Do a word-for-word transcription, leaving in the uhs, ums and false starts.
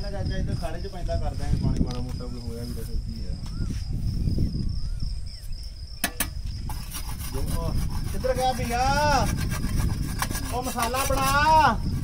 ਦੇਗਾ ਚਾਚਾ ਇੱਧਰ ਖਾੜੇ 'ਚ ਪੈਂਦਾ ਕਰ ਦਾਂਗੇ ਪਾਣੀ ਮਾੜਾ ਮੋਟਾ ਕੋਈ ਹੋਇਆ ਵੀ ਤਾਂ ਫਿਰ ਕੀ ਆ ਕਿੱਧਰ ਗਿਆ ਭਈਆ ਉਹ ਮਸਾਲਾ ਬਣਾ